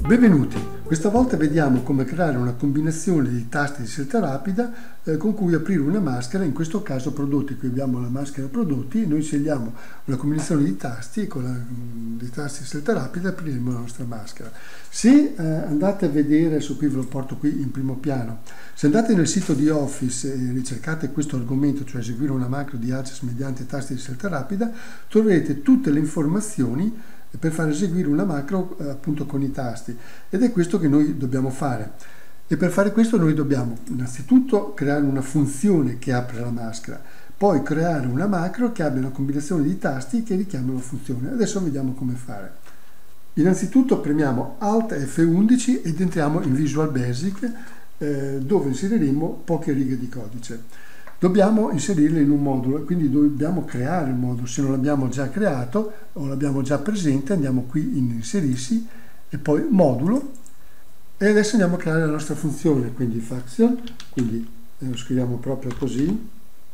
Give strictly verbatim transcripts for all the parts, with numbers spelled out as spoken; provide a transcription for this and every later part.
Benvenuti! Questa volta vediamo come creare una combinazione di tasti di scelta rapida eh, con cui aprire una maschera, in questo caso prodotti. Qui abbiamo la maschera prodotti, noi scegliamo una combinazione di tasti e con la, dei tasti di scelta rapida apriremo la nostra maschera. Se eh, andate a vedere, adesso qui ve lo porto qui in primo piano, se andate nel sito di Office e ricercate questo argomento, cioè eseguire una macro di Access mediante tasti di scelta rapida, troverete tutte le informazioni per far eseguire una macro eh, appunto con i tasti, ed è questo che noi dobbiamo fare. E per fare questo noi dobbiamo innanzitutto creare una funzione che apre la maschera, poi creare una macro che abbia una combinazione di tasti che richiami la funzione. Adesso vediamo come fare. Innanzitutto premiamo Alt F undici ed entriamo in Visual Basic eh, dove inseriremo poche righe di codice. Dobbiamo inserirle in un modulo, quindi dobbiamo creare il modulo. Se non l'abbiamo già creato o l'abbiamo già presente, andiamo qui in inserirsi e poi modulo, e adesso andiamo a creare la nostra funzione, quindi function, quindi lo scriviamo proprio così,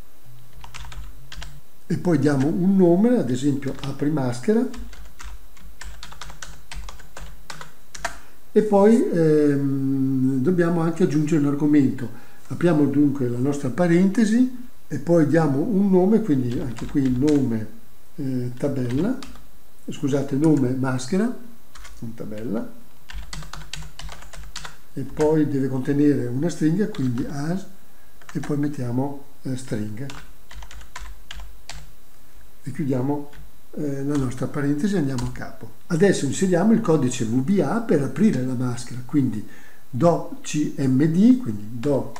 e poi diamo un nome, ad esempio apri maschera, e poi ehm, dobbiamo anche aggiungere un argomento. Apriamo dunque la nostra parentesi e poi diamo un nome, quindi anche qui nome eh, tabella, scusate, nome maschera, un tabella, e poi deve contenere una stringa, quindi as, e poi mettiamo eh, string. E chiudiamo eh, la nostra parentesi e andiamo a capo. Adesso inseriamo il codice V B A per aprire la maschera, quindi docmd, quindi do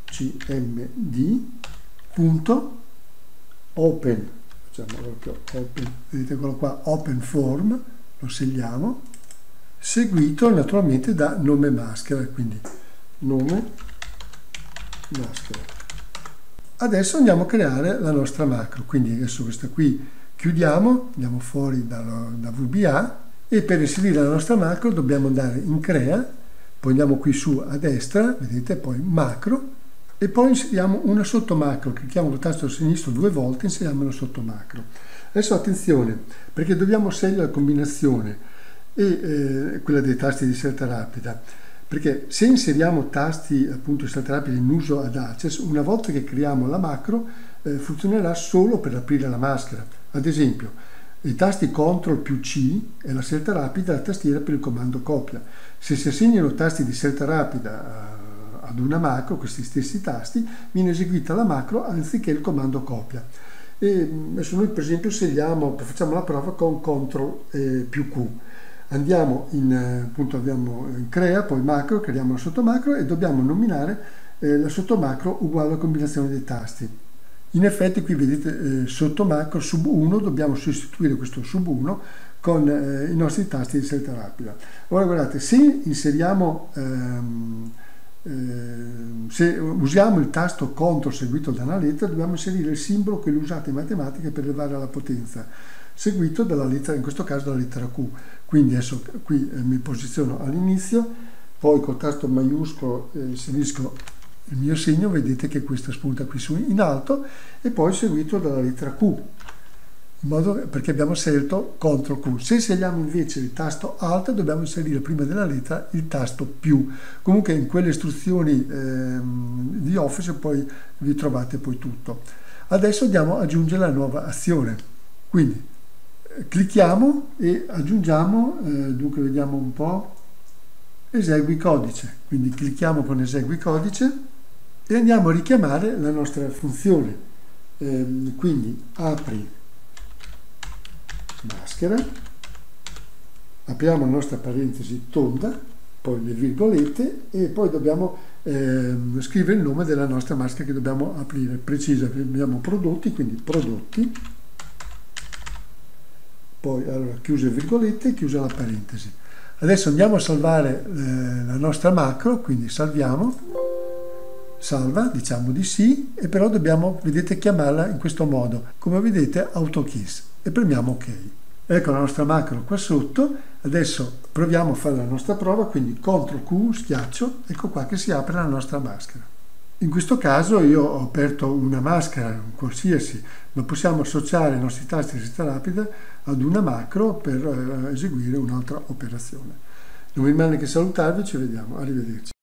cmd punto open, facciamo proprio open, vedete quello qua, open form, lo scegliamo, seguito naturalmente da nome maschera, quindi nome maschera. Adesso andiamo a creare la nostra macro, quindi adesso questa qui chiudiamo, andiamo fuori da, da V B A, e per inserire la nostra macro dobbiamo andare in crea, poi andiamo qui su a destra, vedete, poi macro, e poi inseriamo una sottomacro, clicchiamo il tasto sinistro due volte, inseriamo una sottomacro. Adesso attenzione, perché dobbiamo scegliere la combinazione e eh, quella dei tasti di scelta rapida, perché se inseriamo tasti appunto di scelta rapida in uso ad Access, una volta che creiamo la macro eh, funzionerà solo per aprire la maschera. Ad esempio, i tasti control più C è la scelta rapida, la tastiera per il comando copia. Se si assegnano tasti di scelta rapida a ad una macro, questi stessi tasti, viene eseguita la macro anziché il comando copia. E adesso noi per esempio scegliamo, facciamo la prova con control eh, più Q. Andiamo in, appunto abbiamo in crea, poi macro, creiamo la sottomacro e dobbiamo nominare eh, la sottomacro uguale alla combinazione dei tasti. In effetti qui vedete eh, sottomacro sub uno, dobbiamo sostituire questo sub uno con eh, i nostri tasti di scelta rapida. Ora guardate, se inseriamo ehm, Eh, se usiamo il tasto CTRL seguito da una lettera, dobbiamo inserire il simbolo che usate in matematica per elevare la potenza, seguito dalla lettera, in questo caso dalla lettera Q. Quindi adesso qui eh, mi posiziono all'inizio, poi col tasto maiuscolo eh, inserisco il mio segno, vedete che questa spunta qui su in alto, e poi seguito dalla lettera Q, in modo perché abbiamo scelto control Q. Se scegliamo invece il tasto Alt, dobbiamo inserire prima della lettera il tasto più. Comunque in quelle istruzioni ehm, di Office poi vi trovate poi tutto. Adesso andiamo ad aggiungere la nuova azione. Quindi eh, clicchiamo e aggiungiamo, eh, dunque vediamo un po', esegui codice. Quindi clicchiamo con esegui codice e andiamo a richiamare la nostra funzione. Eh, quindi apri maschera, apriamo la nostra parentesi tonda, poi le virgolette, e poi dobbiamo eh, scrivere il nome della nostra maschera che dobbiamo aprire, precisa, abbiamo prodotti, quindi prodotti, poi allora chiuse virgolette, chiusa la parentesi. Adesso andiamo a salvare eh, la nostra macro, quindi salviamo, salva, diciamo di sì, e però dobbiamo, vedete, chiamarla in questo modo, come vedete AutoKeys, e premiamo OK. Ecco la nostra macro qua sotto. Adesso proviamo a fare la nostra prova, quindi control Q, schiaccio, ecco qua che si apre la nostra maschera. In questo caso io ho aperto una maschera qualsiasi, ma possiamo associare i nostri tasti di scelta rapida ad una macro per eh, eseguire un'altra operazione. Non mi rimane che salutarvi, ci vediamo, arrivederci.